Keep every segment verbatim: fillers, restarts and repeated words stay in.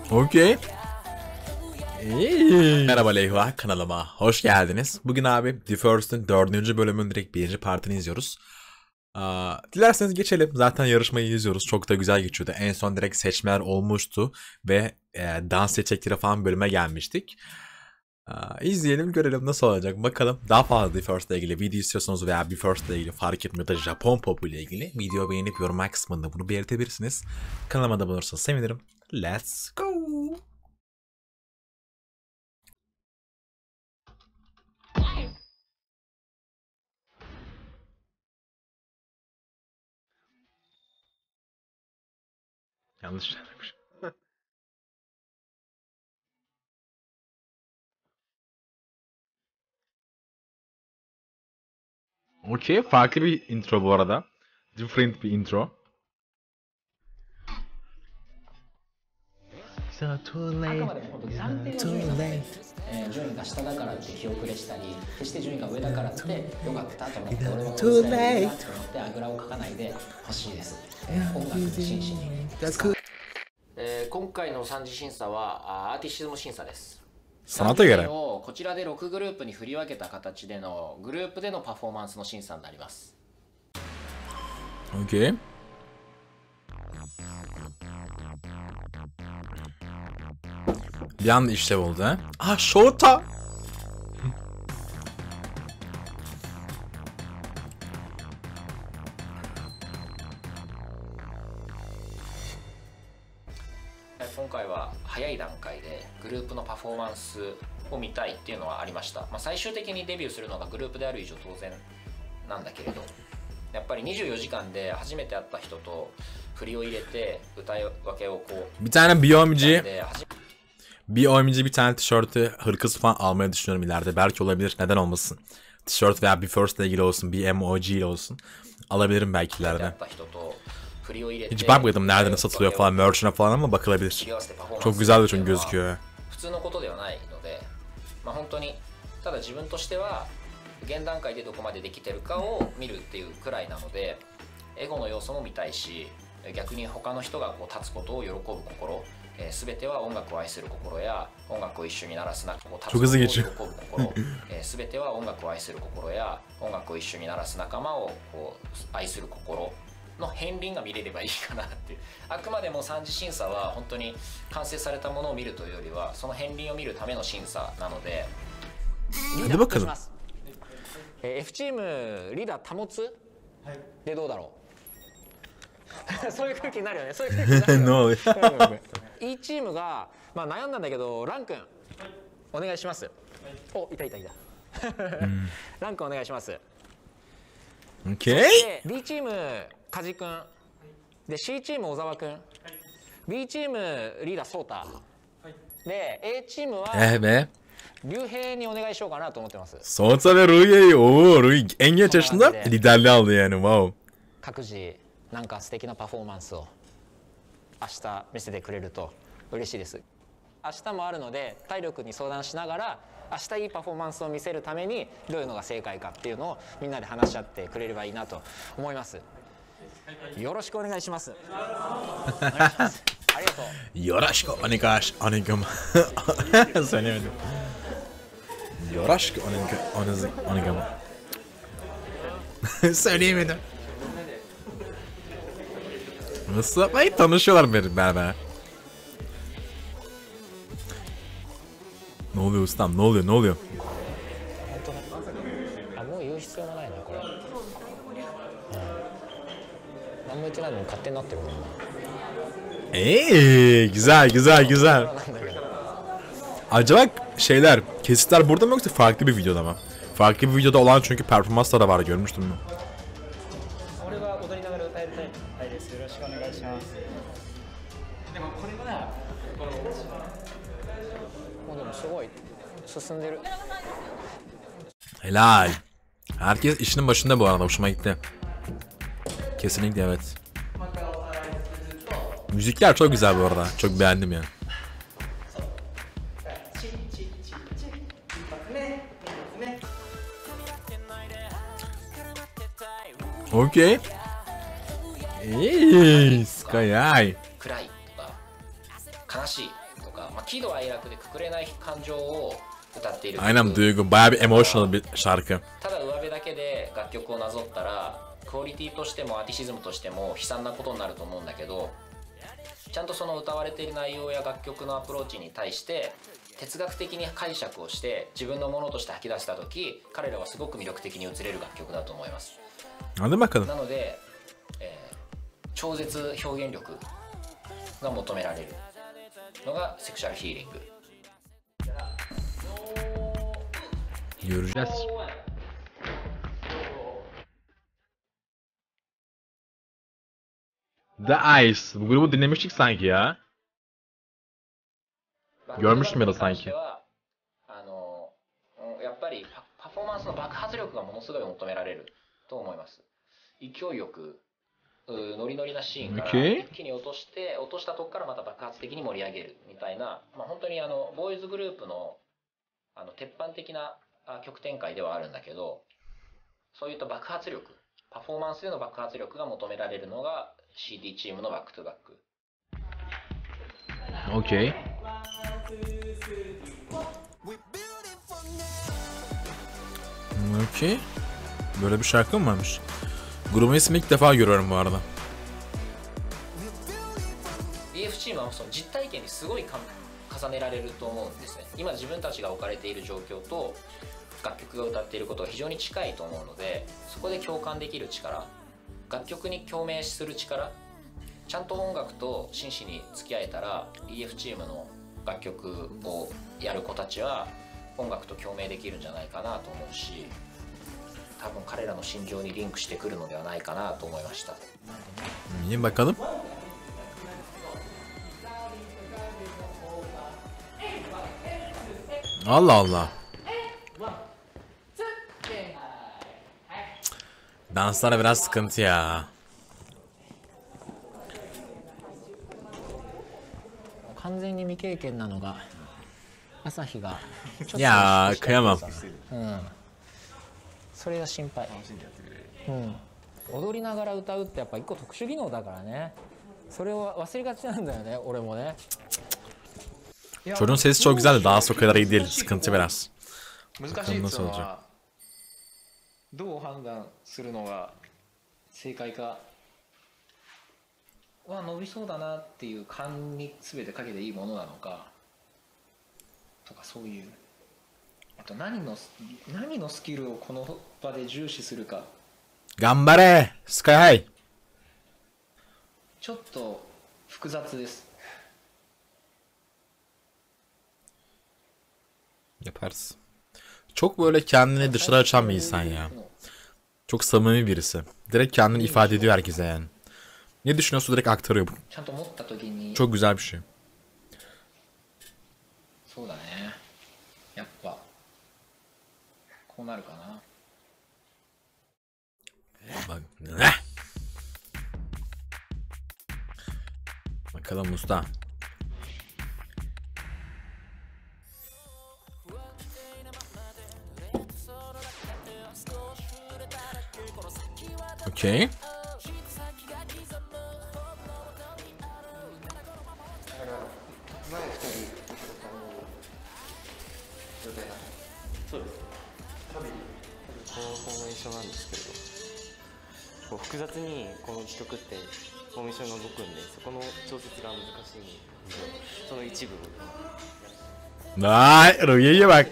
Okey. Merhaba Leyva, kanalıma hoş geldiniz. Bugün abi The First'ın dördüncü bölümün direkt birinci partini izliyoruz. Aa, dilerseniz geçelim. Zaten yarışmayı izliyoruz. Çok da güzel geçiyordu. En son direkt seçmeler olmuştu ve e, dans seçecekleri falan bölüme gelmiştik. Aa, izleyelim, görelim nasıl olacak. Bakalım. Daha fazla The First ile ilgili video istiyorsanız veya The First ile ilgili fark etmiyor da Japon popu ile ilgili video beğenip yorumlar kısmında bunu belirtebilirsiniz. Kanalıma da abone olursanız sevinirim. Let's go. Yanlış söylemiş. Okey, farklı bir intro bu arada. Different bir intro. So too late, too late. 順位が下だからって気遅れしたり、決して順位が上だからってよかったと思って俺はこの時代だと思ってあぐらをかかないでほしいです。音楽に真摯に。えー、今回の三次審査はアーティシズム審査です。 Sanata göre. をこちらでろくグループに振り分けた形でのグループでのパフォーマンスの審査になります。 Okey. Bir anda işlev oldu ha. Ah, Shota. e 今回は早い段階でグループのパフォーマンスを見たいっていうのはありました。まあ、最終的にデビューするのがグループである以上当然なんだけれど、やっぱりにじゅうよじかんで初めて会った人と振りを入れて歌い分けをこう Bir tane biyomci biyomci bir tane tişörtü, hırkası falan almayı düşünüyorum ileride. Belki olabilir. Neden olmasın? Tişört veya bir first ile ilgili olsun, bir M O G ile olsun. Alabilirim belki ileride. Hiç bakmadım nerede satılıyor falan, merch'ine falan ama bakılabilir. Çok güzel de çünkü gözüküyor. 普通のことではないので、まあ本当にただ自分としては現段階でどこまでできてるかを見るっていうくらいなので、エゴの要素も見たいし、逆に他の人がこう立つことを喜ぶ心、えー、全ては音楽を愛する心や音楽を一緒に鳴らす中こう立つことを喜ぶ心、えー、全ては音楽を愛する心や音楽を一緒に鳴らす仲間をこう愛する心の片鱗が見れればいいかなっていう。あくまでも三次審査は本当に完成されたものを見るというよりはその片鱗を見るための審査なので。 Hadi bakalım. F チームリーダー保つでどうだろう。そういう空気になるよね。そういう空気になるよね。E チームがまあ悩んだんだけど、ラン君お願いします。お、いたいたいた。ラン君お願いします。 Okay. B チーム梶君で C チーム小沢君、B チームリーダーソータで A チームは Eh be. 竜兵にお願いしようかなと思ってます。 Soğutsa ve Rui'yi. Oo, Rui en genç yaşında liderliği aldı yani. Wow. 各自なんか素敵なパフォーマンスを明日見せてくれると嬉しいです。明日もあるので体力に相談しながら明日いいパフォーマンスを見せるためにどういうのが正解かっていうのをみんなで話し合ってくれればいいなと思います。よろしくお願いします。お願いします。ありがとう。 よろしくお願いします。Söylemedim. Yoraşk onigama. Söyleyemedim. Nasıl? Ay, tanışıyorlar benim beraber. Ne oluyor ustam? Ne oluyor? Ne oluyor? あ、もう言う必要もないなこれ。何も言ってないのに勝手になってるもんな。 Eee, güzel güzel güzel. Acaba şeyler, kesitler burada mı yoksa farklı bir videoda mı? Farklı bir videoda olan çünkü performanslar da var, görmüştüm mü? Helal. Herkes işinin başında bu arada, hoşuma gitti. Kesinlikle evet. Müzikler çok güzel bu arada, çok beğendim yani. Okey. İyi, Sky. 暗いとか悲しいとか、まあ、喜怒哀楽でくくれない感情を歌っている曲。 Aynen duygu. Bayağı bir emotional bir şarkı. ただ上辺だけで楽曲をなぞったらクオリティとしてもアーティシズムとしても悲惨なことになると思うんだけど、ちゃんとその歌われている内容や楽曲のアプローチに対して哲学的に解釈をして自分のものとして吐き出した時、彼らはすごく魅力的に映れる楽曲だと思います。 Hadi bakalım. なので、えー超絶表現力が求められるのがセクシャルヒーリング。 Göreceğiz. The Ice. Bu grubu dinlemiştik sanki ya. Görmüştüm ya da sanki. あのやっぱりパフォーマンスの爆発力がものすごい求められると思います。勢いよくノリノリなシーンから一気に落として落としたとこからまた爆発的に盛り上げるみたいな、まあ、本当にあのボーイズグループのあの鉄板的な曲展開ではあるんだけど、そういった爆発力、パフォーマンスでの爆発力が求められるのが シーディー チームのバックトゥバック。 Okey. Okey. Böyle bir şarkı mı varmış? Grubun ismi ilk defa görüyorum bu arada. イーエフ チームはその実体験にすごいか重ねられると思うんですね。今自分たちが置かれている状況と楽曲が歌っていることが非常に近いと思うので、そこで共感できる力、楽曲に共鳴する力、ちゃんと音楽と真摯に付き合えたら イーエフ チームの楽曲をやる子たちは音楽と共鳴できるんじゃないかなと思うし、多分彼らの心情にリンクしてくるのではないかなと思いました。 İyi bakalım. Allah Allah. Danslara biraz sıkıntı ya. 完全に未経験なのが朝日がちょっと Ya kıyamam. うん、それが心配。うん、踊りながら歌うってやっぱ一個特殊技能だからね。それを忘れがちなんだよね、俺もね。 Çocuğun sesi çok güzel de dansı o kadar iyi değil. Sıkıntı biraz. 難しいっていうのはどう判断するのが正解かは伸びそうだなっていう勘に全てかけていいものなのかとか、そういうあと何の何のスキルをこの場で重視するか、 Gambare. Sky High. ちょっと複雑です。 Yaparsın. Çok böyle kendini dışarı açan bir insan ya. Çok samimi birisi. Direkt kendini ifade ediyor herkese yani. Ne düşünüyorsa direkt aktarıyor. ちゃんと持った時に Çok güzel bir şey. そうだね、やっぱこうなるかな。 Bak. Ne? Bakalım usta. Okey. そうです。多分このフォーメーションなんですけれど、こう複雑にこの曲ってフォーメーションが動くんで、そこの調節が難しいんですよ。その一部 Vay Ruhiye'ye bak.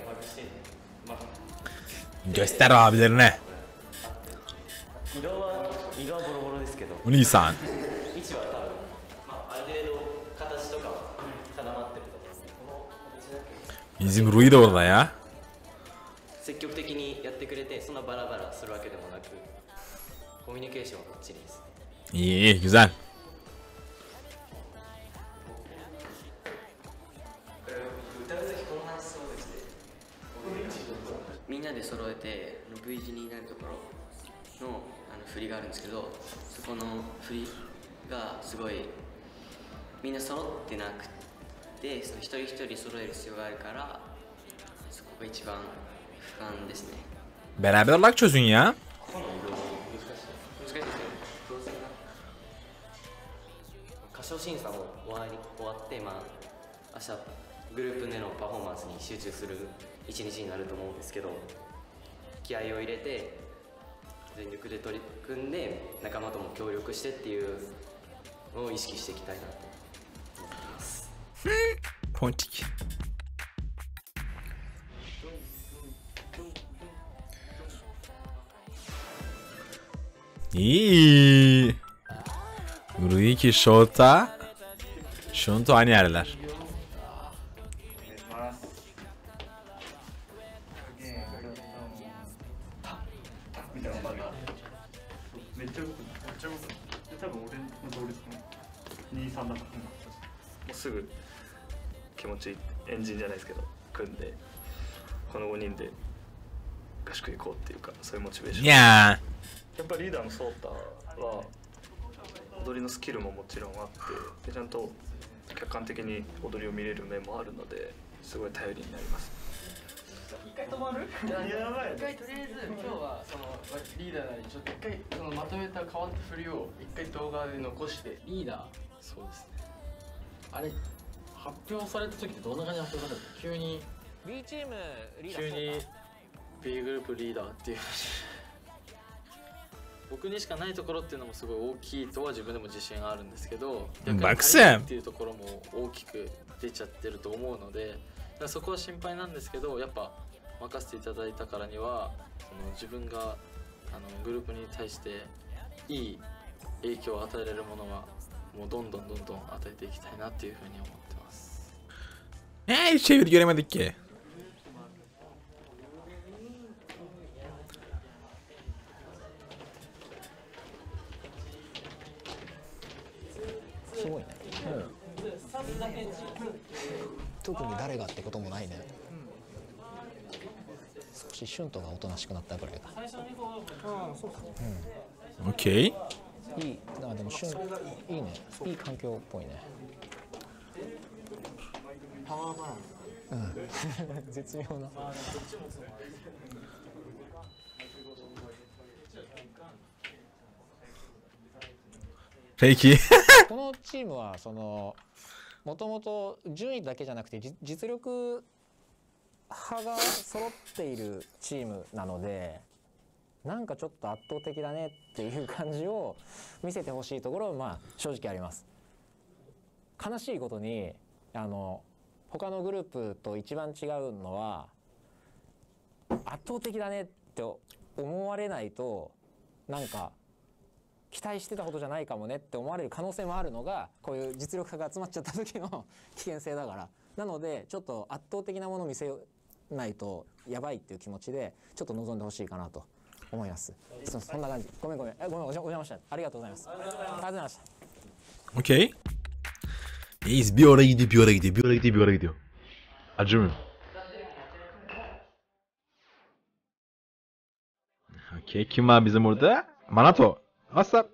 Göster abilerine. 色は色はボロボロですけど、 Bu Nisan. 位置は多分、まあ、ある程度形とかは定まってると思うんで、この形だけ Bizim Rui de orada ya. 積極的にやってくれて、そんなバラバラするわけでもなく、コミュニケーションはバッチリです。 İyi iyi güzel. みんなで揃えてろくいちになるところのあの振りがあるんですけど、そこの振りがすごいみんな揃ってなくて、その一人一人揃える必要があるから、そこが一番不安ですね。 Beraber olarak çözün ya. 難しいですよ。歌唱審査も終わり終わって、まあ明日グループでのパフォーマンスに集中する一日になると思うんですけど、気合を入れて全力で取り組んで仲間とも協力してっていうのを意識していきたいなと思っています。 ポイントキİyi. Ruiki Shota. Shunto aynı yerler. めっちゃ動く、めっちゃ動く。多分俺の同率のに、さんだから。もうすぐ気持ちいいエンジンじゃないですけど組んで、このごにんで合宿行こうっていうか、そういうモチベーション。 いややっぱリーダーのソータは踊りのスキルももちろんあって、でちゃんと客観的に踊りを見れる面もあるので、すごい頼りになります。 一回止まる？いややばい。一回とりあえず今日はそのリーダーなりちょっと一回そのまとめた変わった振りを一回動画で残してリーダーそうですね。あれ発表された時ってどんな感じで発表されたの？急に B チームリーダー急に B グループリーダーっていう僕にしかないところっていうのもすごい大きいとは自分でも自信があるんですけど、逆に足りないっていうところも大きく出ちゃってると思うので、だからそこは心配なんですけど、やっぱ任せていただいたからにはその自分があのグループに対していい影響を与えられるものはもうどんどんどんどん与えていきたいなっていうふうに思ってます。 えー, hiç çeviri göremedik ki. すごいね、うん、特に誰がってこともないね、少しシュントがおとなしくなったぐらいか。 うん、OK。 いい、あでもシュンいいね、いい環境っぽいね。 パワーバランス、 うん、絶妙な。 Peki. このチームはそのもともと順位だけじゃなくて実力派が揃っているチームなので、なんかちょっと圧倒的だねっていう感じを見せてほしいところはまあ正直あります。悲しいことにあの他のグループと一番違うのは、圧倒的だねって思われないとなんか期待してたことじゃないかもねって思われる可能性もあるのが、こういう実力派が集まっちゃった時の危険性だから。なのでちょっと圧倒的なものを見せないとやばいっていう気持ちでちょっと望んでほしいかなと思います。そ, そんな感じ。ごめんごめん。えごめん、お邪魔した。ありがとうございます。ありがとうございました。 OK. Reis bir oraya gidiyor, bir oraya gidiyor, bir oraya gidiyor, bir oraya gidiyor. Acımıyor. OK, kim var bizim burada? Manato. What's up?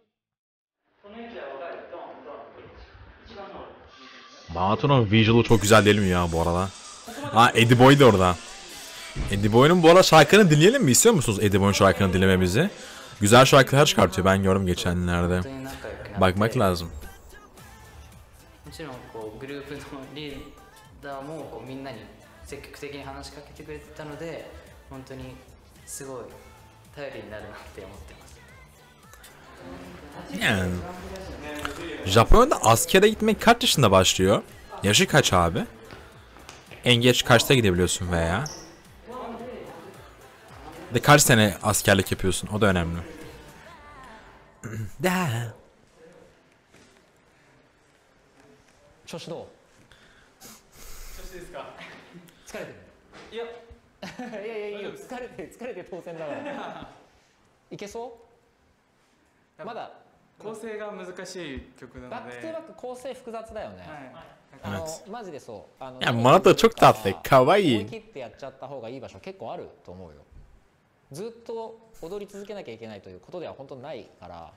Manato'nun visual'ı çok güzel değil mi ya bu arada? Ha, Eddie Boy da orada. Eddie Boy'un bu arada şarkını dinleyelim mi? İstiyor musunuz Eddie Boy'un şarkını dinlememizi? Güzel şarkılar çıkartıyor, ben gördüm geçenlerde. Bakmak lazım. もちろんこうグループのリーダーもこうみんなに積極的に話しかけてくれてたので、本当にすごい頼りになるなって思ってます。 Yani Japonya'da askere gitmek kaç yaşında başlıyor? Yaşı kaç abi? En geç kaçta gidebiliyorsun veya? De kaç sene askerlik yapıyorsun? O da önemli. Da. 調子どう？ 調子ですか？ 疲れてる？ いやいやいやいや、疲れて疲れて当然だから。いけそう？まだ構成が難しい曲なので。 バックトゥバック構成複雑だよね。あのマジでそう。あのいや、Manato çok tatlı, kawaii. 思い切ってやっちゃった方がいい場所結構あると思うよ。ずっと踊り続けなきゃいけないということでは本当にないから。はい、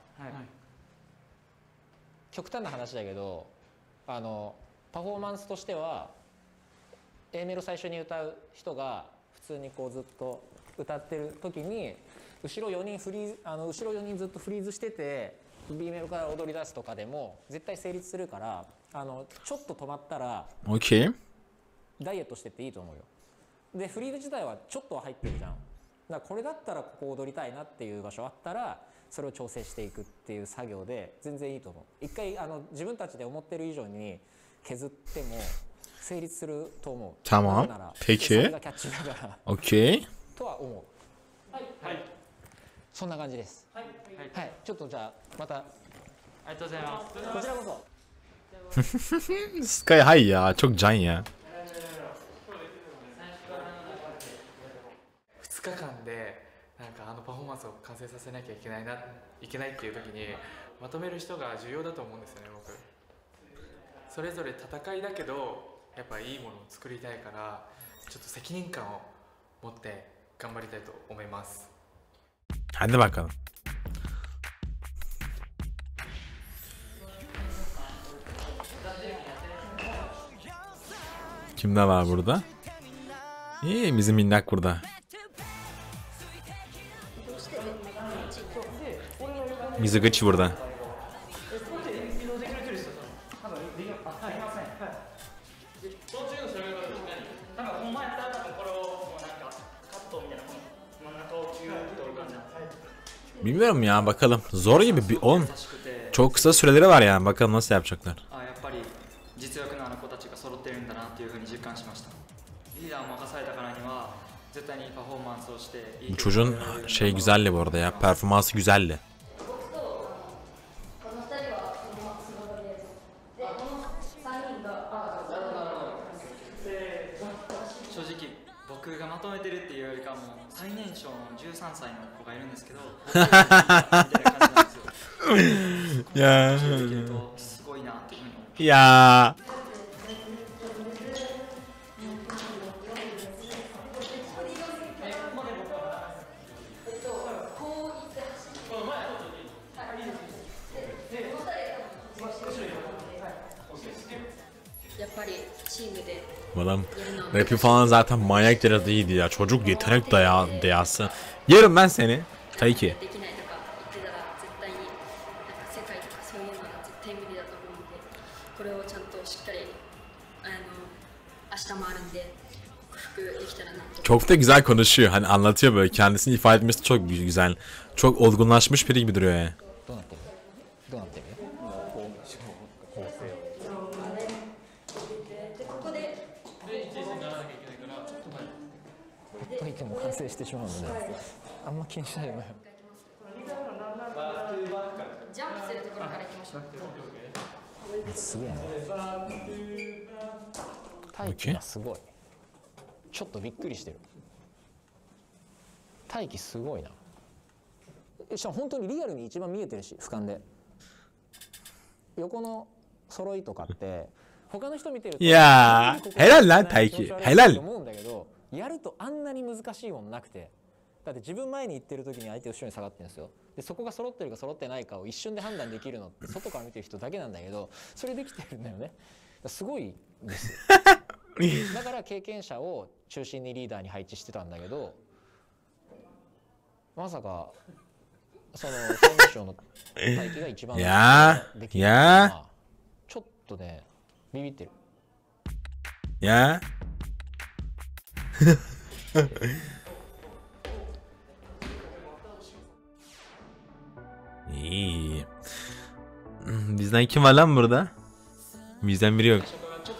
極端な話だけど。あのパフォーマンスとしては A メロ最初に歌う人が普通にこうずっと歌ってる時に後ろよにんフリーあの後ろよにんずっとフリーズしてて B メロから踊り出すとかでも絶対成立するから、あのちょっと止まったら OK。 ダイエットしてっていいと思うよ。でフリーズ自体はちょっとは入ってるじゃん。だからこれだったらここ踊りたいなっていう場所あったらそれを調整していくっていう作業で全然いいと思う。一回あの自分たちで思ってる以上に削っても成立すると思う。 Tamam. なら Peki. それがキャッチーだから OK。 とは思う。はい、はい、そんな感じです。はい、はい、ちょっとじゃあまたありがとうございます。 こちらこそ。 Sky hay ya. Çok can ya. ふつかかんでなんかあのパフォーマンスを完成させなきゃいけないないけないっていう時にまとめる人が重要だと思うんですよね。僕それぞれ戦いだけどやっぱいいものを作りたいからちょっと責任感を持って頑張りたいと思います。 Hadi bakalım. Kimler var burada? İyi, bizim minnak burada. Mizuguchi burada. 'Bilmiyorum ya, bakalım. Zor gibi bir on. Çok kısa süreleri var yani. Bakalım nasıl yapacaklar. Bu çocuğun şey güzeldi bu arada ya. Performansı güzeldi. いやいやAdam rapi falan zaten manyak derecede iyiydi ya. Çocuk yetenek daya dayası. Yerim ben seni. Tabii ki. Çok da güzel konuşuyor. Hani anlatıyor böyle. Kendisini ifade etmesi çok güzel. Çok olgunlaşmış biri gibi duruyor yani.大輝がすごい。ちょっとびっくりしてる。大輝すごいな。しかも本当にリアルに一番見えてるし、俯瞰で。横の揃いとかって他の人見てると、いやー、helal lan大輝。helal。と思うんだけど、やるとあんなに難しいもんなくて。だって自分前に行ってる時に相手後ろに下がってるんですよ。でそこが揃ってるか揃ってないかを一瞬で判断できるのって外から見てる人だけなんだけど、それできてるんだよね。すごいですよ。だから経験者を中心にリーダーに配置してたんだけど、まさかその総務省の大輝が一番できるのはちょっとねビビってる。いやİyi. Bizden kim var lan burada? Bizden biri yok.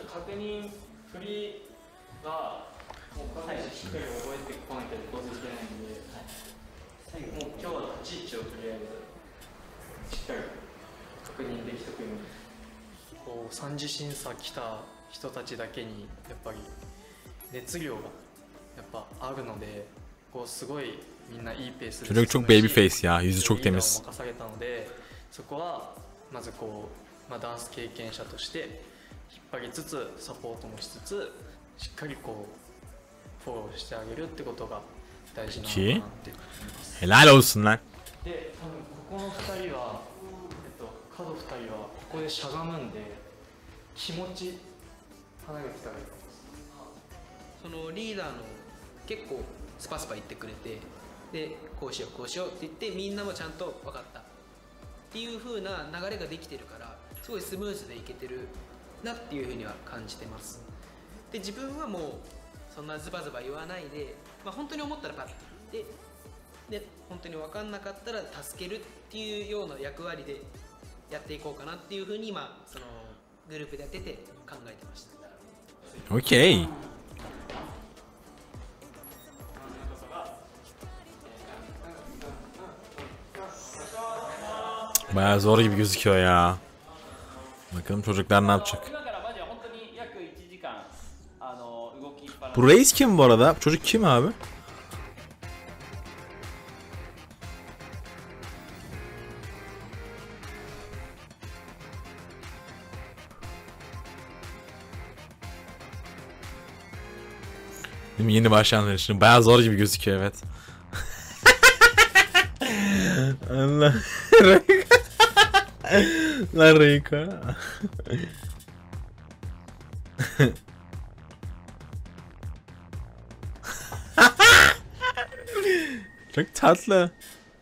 さん次審査来た人たちだけにやっぱり熱量がやっぱあるので、こうすごいみんないいペースでÇocuk çok baby face ya, yüzü çok temiz. 任されたので、そこはまずこう、まあ、ダンス経験者として引っ張りつつサポートもしつつしっかりこうフォローしてあげるってことが大事なのかなって思います。Helal olsun lan. で、多分ここのふたりは、えっと角ふたりはここでしゃがむんで気持ち離れてたらいいと思います。そのリーダーの結構スパスパ言ってくれて、でこうしようこうしようって言ってみんなもちゃんと分かったっていう風な流れができてるからすごいスムーズでいけてるなっていう風には感じてます。で自分はもうそんなズバズバ言わないで、まあ、本当に思ったらパッて言ってで本当に分かんなかったら助けるっていうような役割でやっていこうかなっていう風に今そのグループでやってて考えてました。 Okey. Bayağı zor gibi gözüküyor ya. Bakalım çocuklar ne yapacak. Bu reis kim bu arada? Bu çocuk kim abi? Değil mi? Yeni başlayanlar için bayağı zor gibi gözüküyor, evet. Allah. Lan Reiko. Çok tatlı.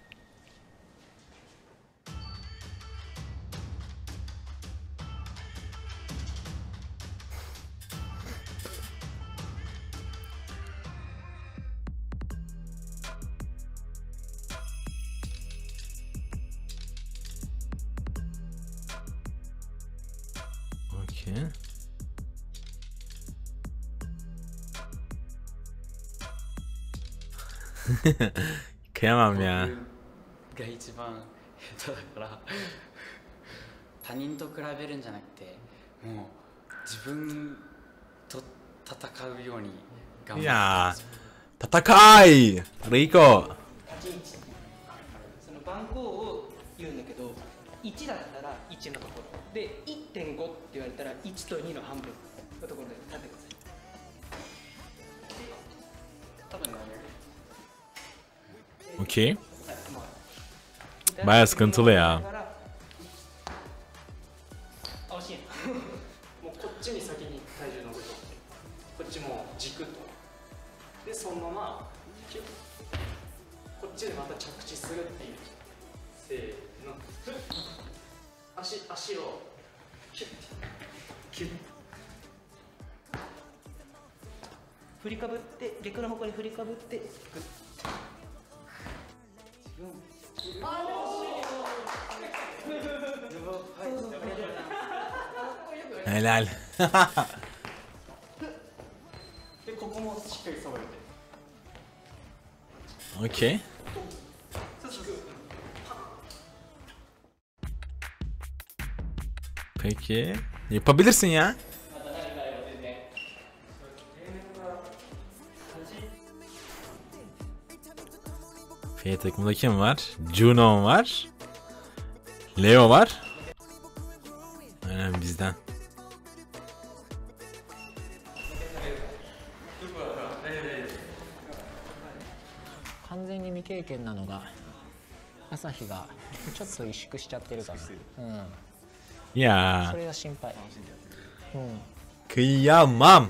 Okay. Kıyamam ya. が一番下手だから他人と比べるんじゃなくてもう自分と戦うように頑張って。 Ya. Tatakai! Reiko! その番号を言うんだけどいちだったらいちのところで いってんご って言われたらいちとにの半分のところで立ってください。多分ね Okey. Bayağı sıkıntılı ya. もうこっちに先に体重乗るとこっちも軸とでそのままキュッこっちでまた着地するっていうせーのふっ足足をキュッキュッ振りかぶって逆の方向に振りかぶってグッ Helal. でここもしっかり揃えて Okey. Peki. Yapabilirsin ya. F takımda kim var? Juno var. Leo var. Aynen bizden. 完全に未経験なのが朝日がちょっと萎縮しちゃってるかな。うん。 いやー。 それが心配。うん。 Kıyamam. やっ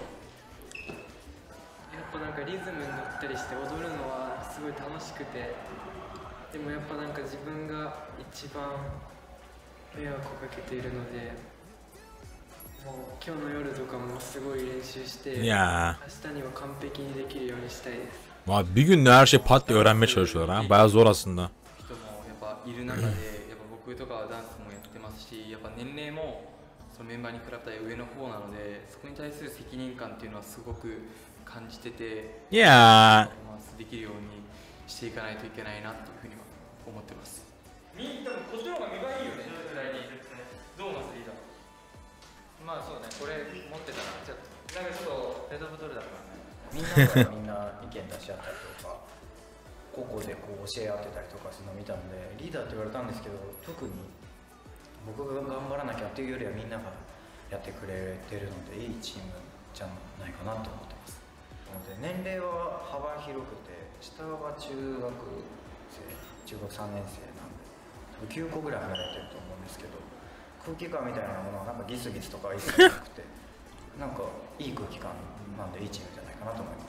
ぱなんかリズムに乗ったりして踊るのはすごい楽しくて、でもやっぱなんか自分が一番迷惑をかけているので、もう今日の夜とかもすごい練習して、 Ya. 明日には完璧にできるようにしたいです。 Abi bir günde her şey pat diye öğrenmeye çalışıyorlar ha. Bayağı zor aslında. 人もやっぱいる中で、やっぱ僕とかはダンスもやってますし、やっぱ年齢もそのメンバーに比べたら上の方なので、そこに対する責任感っていうのはすごく感じてて、 いやーできるようにしていかないといけないなというふうには思ってます。 みんなこっちの方が見栄えいいよね、絶対に。どうますリーダー。 まあそうね、これ持ってたらちょっとなんかちょっとペットボトルだからね。みんながみんな意見出し合ったりとか個々でこう教え合ってたりとかするのを見たのでリーダーって言われたんですけど、特に僕が頑張らなきゃっていうよりはみんながやってくれてるのでいいチームじゃないかなと思ってます。なので年齢は幅広くて下は中学生中学さんねん生なんできゅうこぐらい離れてると思うんですけど、空気感みたいなものはなんかギスギスとか一切なくてなんかいい空気感なんでいいチームじゃないかなと思います。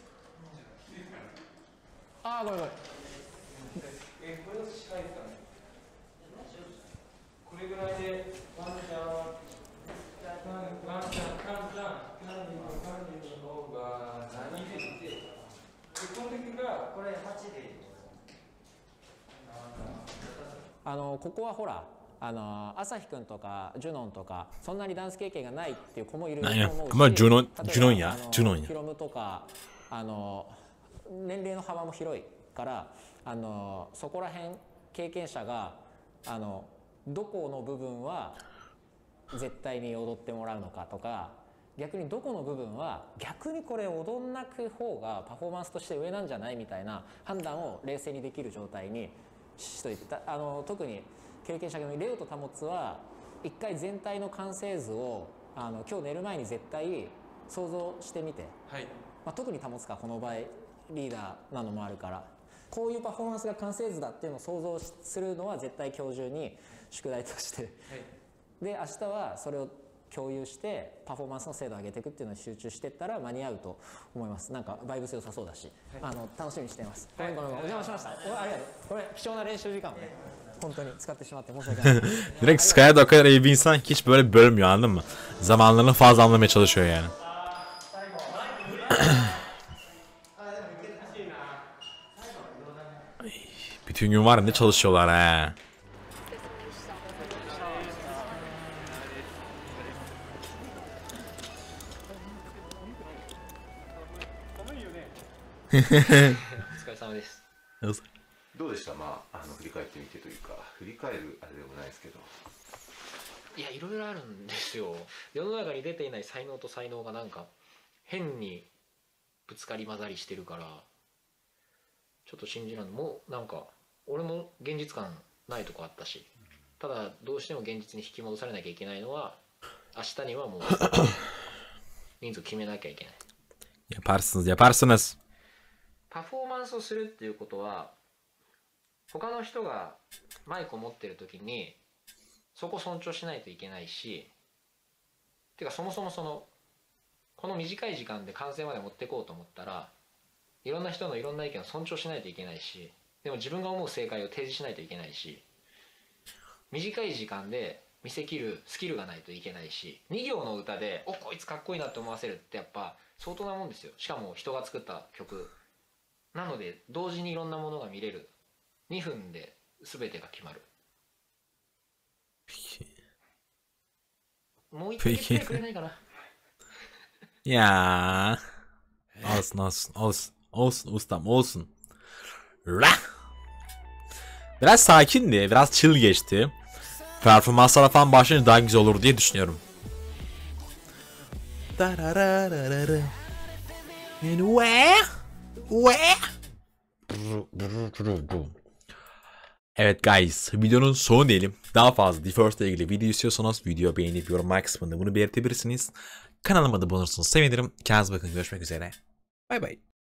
ああごめんごめん。 えこれの司会ですかね。 あのここはほらあの朝日くんとかジュノンとかそんなにダンス経験がないっていう子もいると思うし、 まあジュノンジュノンやジュノンやヒロムとかあの年齢の幅も広いからあのそこら辺経験者があのどこの部分は絶対に踊ってもらうのかとか逆にどこの部分は逆にこれ踊んなく方がパフォーマンスとして上なんじゃないみたいな判断を冷静にできる状態にしといてた。あの特に経験者のレオとタモツは一回全体の完成図をあの今日寝る前に絶対想像してみて、はい、まあ、特にタモツかこの場合リーダーなのもあるからこういうパフォーマンスが完成図だっていうのを想像するのは絶対今日中に宿題として、はい、で明日はそれを共有してパフォーマンスの精度を上げていくっていうのに集中していったら間に合うと思います。なんかバイブス良さそうだし、はい、あの楽しみにしています。ごめんごめんお邪魔しました。おありがとう。これ貴重な練習時間をね本当に使ってしまって申し訳ない。 Direkt Sky'a da o kadar iyi bir insan ki hiç böyle bölmüyor, anladın mı? Zamanlarını fazla anlamaya çalışıyor yani. Bütün gün var ne çalışıyorlar he. Öyle. どうでした、まあ、あの振り返ってみてというか振り返るあれでもないですけど、 いやいろいろあるんですよ。世の中に出ていない才能と才能がなんか変にぶつかり混ざりしてるからちょっと信じらんない。もうなんか俺も現実感ないとこあったし、ただどうしても現実に引き戻されなきゃいけないのは明日にはもう人数決めなきゃいけない。 Yaparsınız, yaparsınız. パフォーマンスをするっていうことは他の人がマイクを持ってる時にそこ尊重しないといけないし、てかそもそもそのこの短い時間で完成まで持っていこうと思ったらいろんな人のいろんな意見を尊重しないといけないし、でも自分が思う正解を提示しないといけないし、短い時間で見せきるスキルがないといけないし、に行の歌でおこいつかっこいいなって思わせるってやっぱ相当なもんですよ。しかも人が作った曲なので同時にいろんなものが見れる。にふんで全てが決まる。もう一回言ってくれないかな。 Ya. Olsun olsun olsun olsun ustam olsun. Rah. Biraz sakindi, biraz chill geçti. Performanslara falan başlayınca daha güzel olur diye düşünüyorum. Evet guys, videonun sonu diyelim. Daha fazla The First ile ilgili video istiyorsanız video beğenip yorumlar kısmında bunu belirtebilirsiniz. Kanalıma da abone olursanız sevinirim. Kendinize bakın, görüşmek üzere. Bay bay.